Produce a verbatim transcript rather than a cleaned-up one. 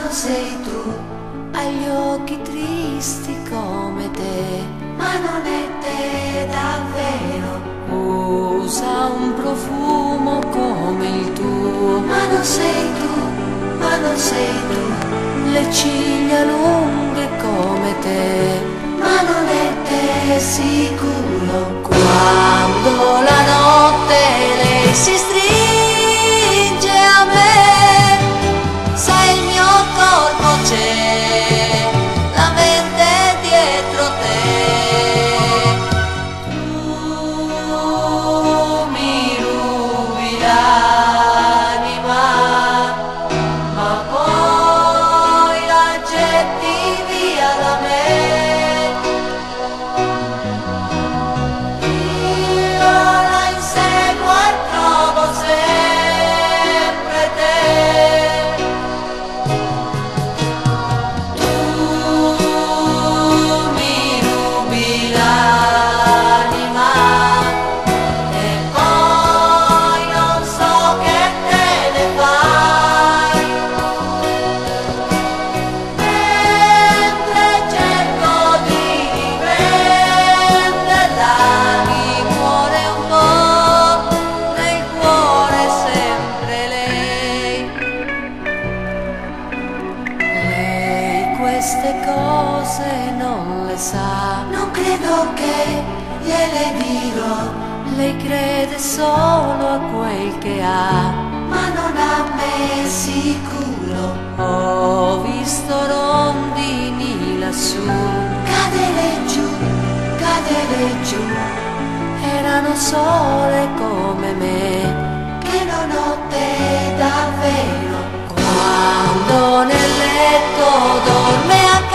non sei tu, ha gli occhi tristi come te, ma non è te davvero. usa un profumo come il tuo, Ma non sei tu, ma non sei tu, le ciglia lunghe come te, ma non è te sicuro. quando la notte lei si stringe a me, sai il mio corpo c'è, la mente dietro te, tu mi rubi l'anima, ma poi la getti via da me. Io la inseguo e trovo sempre te. Tu mi rubi l'anima e poi non so che te ne fai. Mentre cerco di riprenderla, mi muore un po', nel cuore sempre lei. Lei queste cose non le sa, Non credo che gliele dirò, lei crede solo a quel che ha. ma non a me sicuro. Ho visto rondini lassù, Cadere giù, cadere giù, erano sole come me, che non ho te davvero. quando nel letto dorme accanto